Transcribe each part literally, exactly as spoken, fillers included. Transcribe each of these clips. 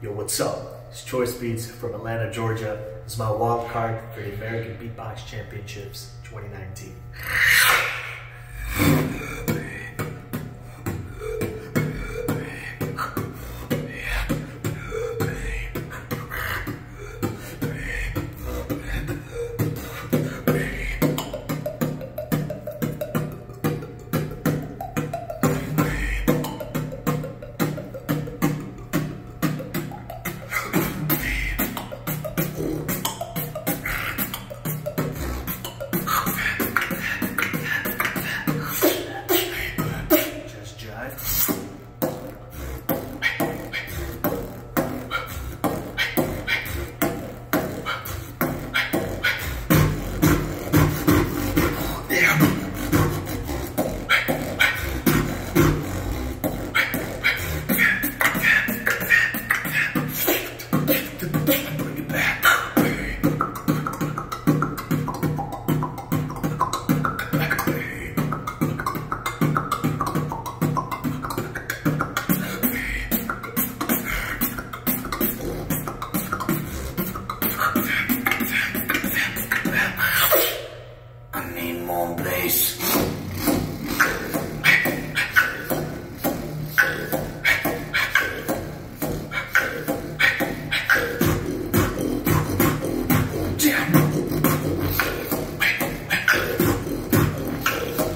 Yo, what's up? It's Choicebeats from Atlanta, Georgia. This is my wild card for the American Beatbox Championships twenty nineteen.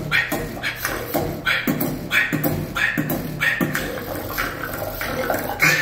Yeah.